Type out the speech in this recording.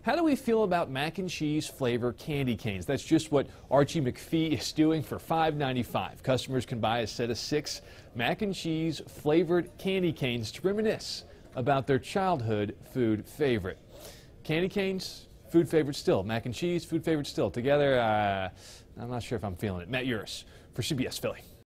How do we feel about mac and cheese flavor candy canes? That's just what Archie McPhee is doing for $5.95. Customers can buy a set of 6 mac and cheese flavored candy canes to reminisce about their childhood food favorite. Candy canes, food favorite still. Mac and cheese, food favorite still. Together, I'm not sure if I'm feeling it. Matt Yurus for CBS Philly.